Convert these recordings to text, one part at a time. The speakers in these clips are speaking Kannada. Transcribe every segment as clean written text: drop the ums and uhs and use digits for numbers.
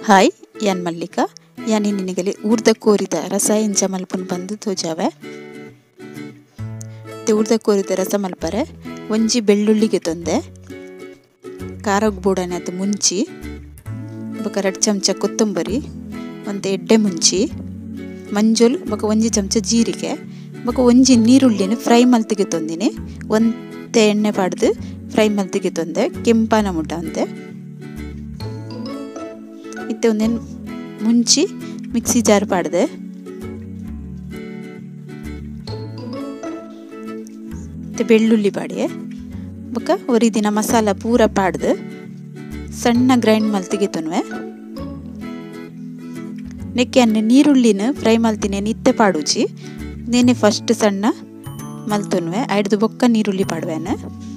ಹಾಯ್ ಯಾನ್ ಮಲ್ಲಿಕಾ ಯಾನಿ ನಿನಗಲಿ ಊರ್ದ ಕೋರಿದ ರಸ ಎಂಚ ಮಲ್ಪುನ್ ಬಂದು ತೋಜಾವೆ ಊರ್ದ ಕೋರಿದ ರಸ ಮಲ್ಪರೆ ಒಂಜಿ ಬೆಳ್ಳುಳ್ಳಿಗೆ ತೊಂದೆ ಖಾರಗ್ ಬೂಡನೆ ಅದು ಮುಂಚಿ ಬೊಕ 2 ಚಮಚ ಕೊತ್ತಂಬರಿ ಒಂದು ಎಡ್ಡೆ ಮುಂಚಿ ಮಂಜೋಲ್ ಬೊಕ ಒಂಜಿ ಚಮಚ ಜೀರಿಗೆ ಬೊಕ ಒಂಜಿ ನೀರುಳ್ಳಿನ ಫ್ರೈ ಮಲ್ತಿಗೆ ತೊಂದಿನಿ ಒಂತೆ ಎಣ್ಣೆ ಪಾಡ್ದು ಫ್ರೈ ಮಲ್ತಿಗೆ ತೊಂದೆ ಕೆಂಪಾನ ಮುಟ್ಟ ಅಂತೆ ಇತ್ತೆ ಒಂದೇನು ಮುಂಚಿ ಮಿಕ್ಸಿ ಜಾರ್ ಪಾಡ್ದೆ ಬೆಳ್ಳುಳ್ಳಿ ಪಾಡಿಯೆ ಬೊಕ ಒರಿದಿನ ಮಸಾಲ ಪೂರ ಪಾಡ್ದು ಸಣ್ಣ ಗ್ರೈಂಡ್ ಮಲ್ತಿಗೆ ತೊನ್ವೆ ನೆಕ್ಕೆ ಅನ್ನ ನೀರುಳ್ಳಿನ ಫ್ರೈ ಮಲ್ತಿನಿ ಇತ್ತೆ ಪಾಡುಚಿ ನೇನೆ ಫಸ್ಟ್ ಸಣ್ಣ ಮಲ್ತೊನ್ವೆ ಐಡ್ದು ಬೊಕ್ಕ ನೀರುಳ್ಳಿ ಪಾಡ್ವೆನ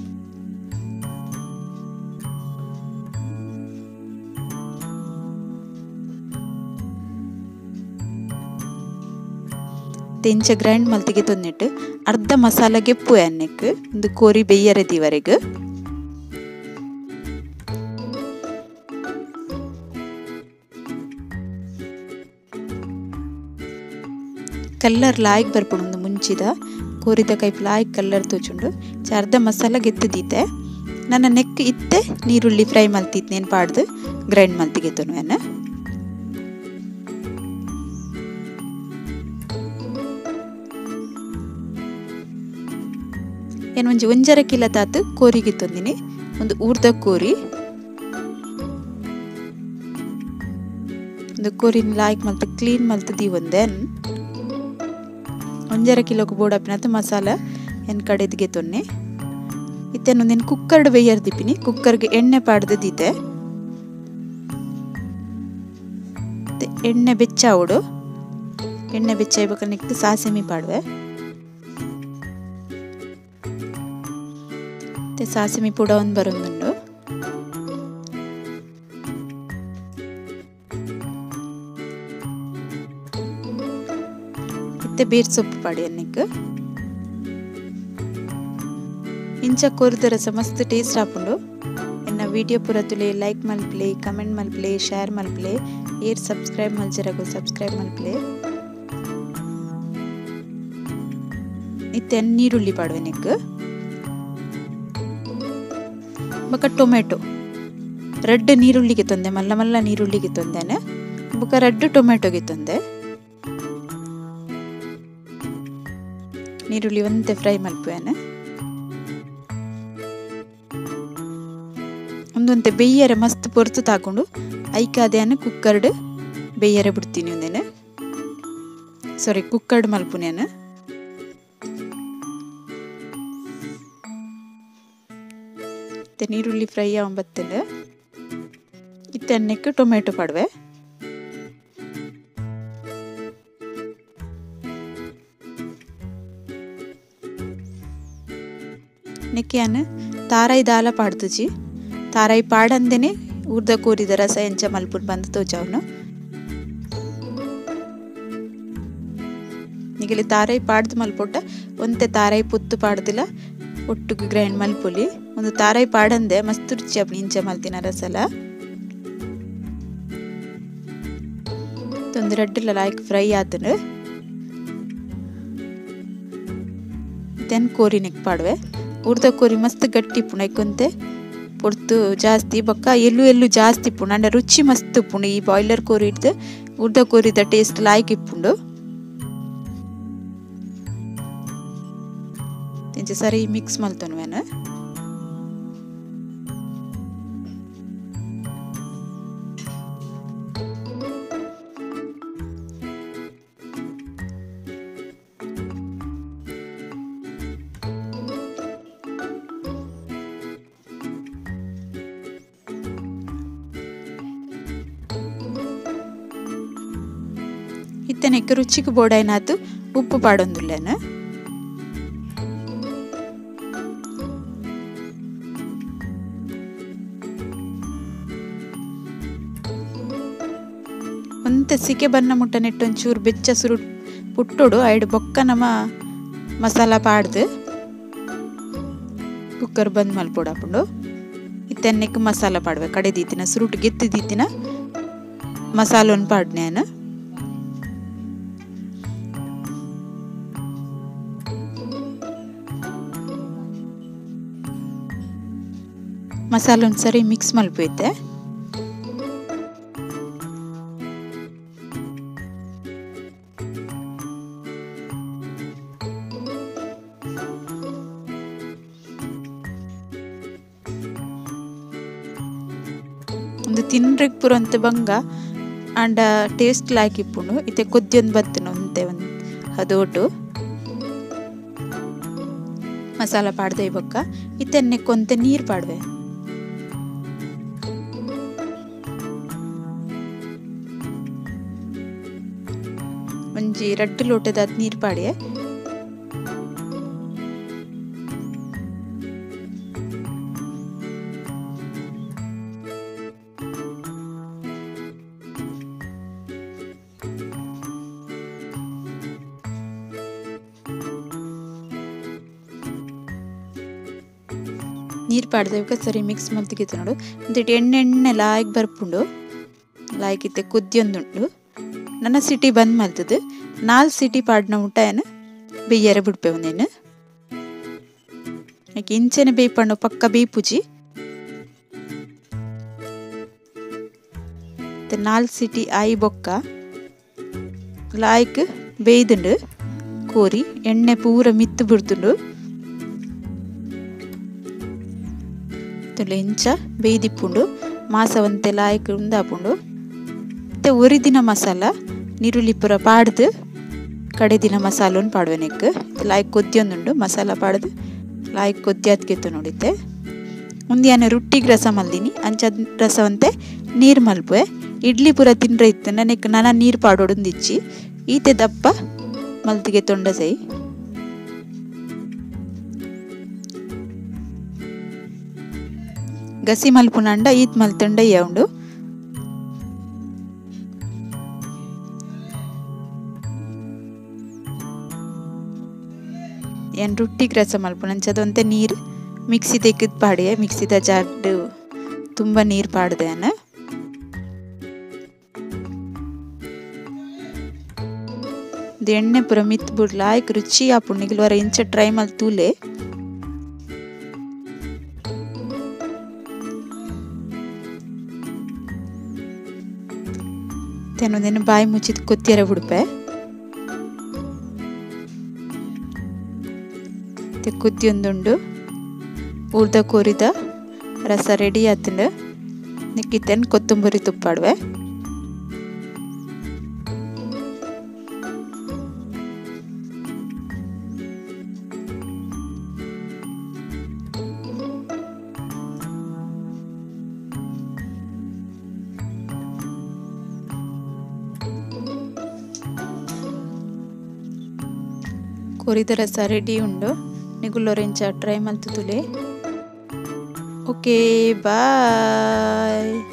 ತೆಂಚ ಗ್ರೈಂಡ್ ಮಲ್ತಿಗೆ ತೊಂದಿಟ್ಟು ಅರ್ಧ ಮಸಾಲ ಗೆಪ್ಪು ಎಣ್ಣೆಕ್ ಒಂದು ಕೋರಿ ಬೆಯ್ಯರದಿವರೆಗೆ ಕಲ್ಲರ್ ಲಾಯ್ಕ್ ಬರ್ಪುಡು ಒಂದು ಮುಂಚಿದ ಕೋರಿದ ಕೈಪ್ ಲಾಯ್ಕ್ ಕಲ್ಲರ್ ತೋಚುಂಡು ಅರ್ಧ ಮಸಾಲ ಗೆತ್ತದೀತೆ ನನ್ನ ನೆಕ್ ಇತ್ತೆ ನೀರುಳ್ಳಿ ಫ್ರೈ ಮಲ್ತಿದ್ನೇನು ಪಾಡ್ದು ಗ್ರೈಂಡ್ ಮಲ್ತಿಗೆ ತೊನ್ವೆನ ಏನು ಒಂಜರ ಕಿಲ ತಾತು ಕೋರಿಗೆ ತೊಂದಿನಿ ಒಂದು ಊರ್ದ ಕೋರಿ ಒಂದು ಕೋರಿನ ಲಾಯ್ಕ್ ಮಲ್ತು ಕ್ಲೀನ್ ಮಲ್ತದಿ ಒಂದೇನ್ ಒಂಜರ ಕಿಲೋಗೆ ಬೋಡಪ್ಪಿನತ್ತು ಮಸಾಲ ಏನು ಕಡೆದಿಗೆ ತೊನ್ನೆ ಇತ್ತೇನೊಂದೇನು ಕುಕ್ಕರ್ಡ್ ಬೇಯರ್ ದಿಪ್ಪಿನಿ ಕುಕ್ಕರ್ಗೆ ಎಣ್ಣೆ ಪಾಡ್ದು ದೀತೆ ಎಣ್ಣೆ ಬೆಚ್ಚ ಅವಡು ಎಣ್ಣೆ ಬೆಚ್ಚ ಇವಾಗ ನೆಕ್ಸ್ಟ್ ಸಾಸಿಮಿ ಪಾಡ್ವೆ ಸಾಸಿಮಿ ಪುಡ ಒಂದು ಬರೋದುಂಡು ಮತ್ತೆ ಬೇರ್ ಸೊಪ್ಪು ಪಾಡಿ ಅನ್ನಕ್ಕೆ ಇಂಚ ಕೋರಿದ ರಸ ಮಸ್ತ್ ಟೇಸ್ಟ್ ಆಪುಂಡು ಎನ್ನ ವಿಡಿಯೋ ಪೂರ ತುಲೆ ಲೈಕ್ ಮಲ್ಪ್ಲೆ ಕಮೆಂಟ್ ಮಲ್ಪ್ಲೆ ಶೇರ್ ಮಲ್ಪ್ಲೆ ಏರ್ ಸಬ್ಸ್ಕ್ರೈಬ್ ಮಲ್ಜರಗು ಸಬ್ಸ್ಕ್ರೈಬ್ ಮಲ್ಪ್ಲೆ ಇತ್ತೆ ನೀರುಳ್ಳಿ ಪಾಡುವೆ ನೆಕ್ ಬೊಕ ಟೊಮೆಟೊ ರೆಡ್ ನೀರುಳ್ಳಿಗೆ ತೊಂದೆ ಮಲ್ಲ ಮಲ್ಲ ನೀರುಳ್ಳಿಗೆ ತೊಂದೇನೆ ಬೊಕ ರೆಡ್ ಟೊಮೆಟೊಗೆ ತೊಂದೆ ನೀರುಳ್ಳಿ ಒಂತೆ ಫ್ರೈ ಮಲ್ಪುವೆನೆ ಒಂದೊಂತೆ ಬೆಯ್ಯರೆ ಮಸ್ತ್ ಪೊರ್ತು ತಾಕೊಂಡು ಐಕಾದೇನು ಕುಕ್ಕರ್ಡ್ ಬೆಯ್ಯರೆ ಬಿಡ್ತೀನಿ ಒಂದೇನೆ ಸಾರಿ ಕುಕ್ಕರ್ಡ್ ಮಲ್ಪುನೇನು ನೀರುಳ್ಳಿ ಫ್ರೈ ಆಂಬತ್ತಲೆ ಇತ್ತೆ ಎಣ್ಣೆಕ್ಕೆ ಟೊಮೆಟೊ ಪಾಡ್ವೆ ನೆಕ್ಕೆಯಾನು ತಾರಾಯಿ ದಾಲ ಪಾಡ್ದುಜಿ ತಾರಾಯಿ ಪಾಡಂದೇನೆ ಊರ್ದ ಕೋರಿದ ರಸ ಎಂಚ ಮಲ್ಪುಡ್ ಬಂದು ತೋಜಾವನು ಈಗಲಿ ತಾರಾಯಿ ಪಾಡ್ದು ಮಲ್ಪೊಟ್ಟ ಒಂತೆ ತಾರಾಯಿ ಪುತ್ತು ಪಾಡ್ದಿಲ್ಲ ಒಟ್ಟಿಗೆ ಗ್ರೈಂಡ್ ಮಲ್ಪೊಲಿ ಒಂದು ತಾರಾಯಿ ಪಾಡಂದೆ ಮಸ್ತ್ ರುಚಿ ಅಪ್ಪ ಇಂಚ ಮಲ್ತಿನ ರಸಲ ಒಂದು ರೆಡ್ಲ ಲಾಯ್ಕ್ ಫ್ರೈ ಆತನು ದೆನ್ ಕೋರಿ ನೆಕ್ ಪಾಡ್ವೆ ಊರ್ದ ಕೋರಿ ಮಸ್ತ್ ಗಟ್ಟಿ ಪುಣಕೊಂತೆ ಪೊರ್ತು ಜಾಸ್ತಿ ಬೊಕ್ಕ ಎಲ್ಲೂ ಜಾಸ್ತಿ ಪುಣ ಅಂಡ ರುಚಿ ಮಸ್ತ್ ಪುಣ ಈ ಬಾಯ್ಲರ್ ಕೋರಿ ಇಡ್ದು ಊರ್ದ ಕೋರಿದ ಟೇಸ್ಟ್ ಲಾಯ್ಕ್ ಇಪ್ಪುಂಡು ಸರಿ ಮಿಕ್ಸ್ ಮಲ್ತೊನ್ವೇನ ಇತ್ತನೆಕ್ಕೆ ರುಚಿಗೆ ಬೋಡೈನಾತು ಉಪ್ಪು ಪಾಡೊಂದುಲ್ಲೇನ ಒಂತೆ ಸಿಕೆ ಬನ್ನ ಮುಟ್ಟ ನೆಟ್ಟೊಂಚೂರು ಬೆಚ್ಚ ಸುರು ಪುಟ್ಟೋಡು ಐಡು ಬೊಕ್ಕ ನಮ್ಮ ಮಸಾಲ ಪಾಡ್ದು ಕುಕ್ಕರ್ ಬಂದ್ ಮಲ್ಪೊಡಾಪುಂಡು ಇತ್ತೆನ್ನೆಕ್ ಮಸಾಲ ಪಾಡ್ವೆ ಕಡೆ ದೀತಿನ ಸುರುಟ್ ಗೆತ್ತಿ ದೀತಿನ ಮಸಾಲೊನ್ ಪಾಡ್ನೇನ ಮಸಾಲ ಒಂದ್ಸರಿ ಮಿಕ್ಸ್ ಮಲ್ಪೈತೆ ಒಂದು ತಿನ್ರೆಗ್ ಪುರಂತ ಬಂಗ ಅಂಡ ಟೇಸ್ಟ್ ಲಾಯ್ಕಿಪ್ಪುಂಡು ಇತ್ತೆ ಕೊದ್ದಿಯೊಂದು ಬತ್ತನು ಒಂತೆ ಒಂದು ಅದೋಟು ಮಸಾಲ ಪಾಡ್ದೆ ಬೊಕ್ಕ ಇತ್ತೆ ಕೊಂತೆ ನೀರು ಪಾಡ್ವೆ ಒಂಜಿ 2 ಲೋಟದ ನೀರು ಪಾಡೆ ನೀರು ಪಾಡ್ದೇವಕ್ಕೆ ಸರಿ ಮಿಕ್ಸ್ ಮಲ್ತಿಗಿತ್ತು ನೋಡು ಒಂದಿಟ್ಟು ಎಣ್ಣೆ ಲಾಯ್ಕ್ ಬರ್ಪುಂಡು ಲಾಯ್ಕ್ ಇತ್ತೆ ಕುದ್ದಿಯೊಂದುಂಡು ನನ್ನ ಸಿಟಿ ಬಂದ್ ಮಲ್ತದು 4 ಸಿಟಿ ಪಾಡ್ನ ಊಟನ ಬೇಯರೆ ಬಿಡ್ಪೇವು ನೀನು ಯಾಕೆ ಇಂಚೆನೆ ಬೇಯ್ಪಣ್ಣು ಪಕ್ಕ ಬೇಯ್ಪುಜಿ 4 ಸಿಟಿ ಆಯಿ ಬೊಕ್ಕ ಲಾಯ್ಕ್ ಬೇಯ್ದುಂಡು ಕೋರಿ ಎಣ್ಣೆ ಪೂರ ಮಿತ್ತು ಬಿಡ್ತುಂಡು ಇಂಚ ಬೇಯ್ದಿಪ್ಪುಂಡು ಮಾಸ ಒಂತೆ ಲಾಯ್ಕ್ ಉಂದಾಪುಂಡು ಮತ್ತೆ ಒರಿದಿನ ಮಸಾಲ ನೀರುಳ್ಳಿ ಪೂರ ಪಾಡ್ದು ಕಡೆ ದಿನ ಮಸಾಲೊನ್ ಪಾಡ್ವೆನೆಕ್ ಲಾಯ್ಕ್ ಕೊದ್ದಿಯೊಂದುಂಡು ಮಸಾಲ ಪಾಡ್ದು ಲಾಯ್ಕ್ ಕೊದ್ದಿಯಾತ್ಗೆತ್ತು ನೋಡಿತ್ತೆ ಒಂದಿಯಾನೆ ರೊಟ್ಟಿಗೆ ರಸ ಮಲ್ದಿನಿ ಅಂಚ ರಸವಂತೆ ನೀರು ಮಲ್ಪುವೆ ಇಡ್ಲಿ ಪೂರ ತಿಂಡ್ರೆ ಇತ್ತು ನನಗೆ ನಾನು ನೀರು ಪಾಡೋಡೊಂದಿಚ್ಚಿ ಈತೆ ದಪ್ಪ ಮಲ್ತಿಗೆ ತೊಂಡ ಸೈ ಗಸಿ ಮಲ್ಪುನಂಡ ಈತ್ ಮಲ್ತಂಡ ಉಂಡು ಏನು ರೊಟ್ಟಿಗೆ ರಸ ಮಲ್ಪುನಂಚದಂತೆ ನೀರು ಮಿಕ್ಸಿ ತೆಗೆದು ಪಾಡೆ ಮಿಕ್ಸಿದ ಜಾರ್ಡು ತುಂಬ ನೀರು ಪಾಡ್ದೆ ಎಣ್ಣೆ ಪೂರ ಮಿತ್ ಬಿಡ್ಲಾಯ್ಕ್ ರುಚಿ ಆಪುಣ್ಣಿಗಿಲ್ವರ ಇಂಚ ಟ್ರೈ ಮಲ್ ತೂಲೆ ತೆನೊಂದೇನು ಬಾಯಿ ಮುಚ್ಚಿದ ಕೊತ್ತಿಯರ ಬಿಡ್ಪೆ ಕುದ್ದಿಯೊಂದುಂಡು ಊರ್ದ ಕೋರಿದ ರಸ ರೆಡಿ ಆತಂಡು ನಿಕ್ಕಿತ್ತೇನು ಕೊತ್ತಂಬರಿ ತುಪ್ಪಾಡ್ವೆ ಕೋರಿದ ರಸ ರೆಡಿ ಉಂಡು ನಿಗುಲ್ಲೋರೆಂಚ ಟ್ರೈ ಮಲ್ತುತುಲೆ ಓಕೆ ಬಾಯ್.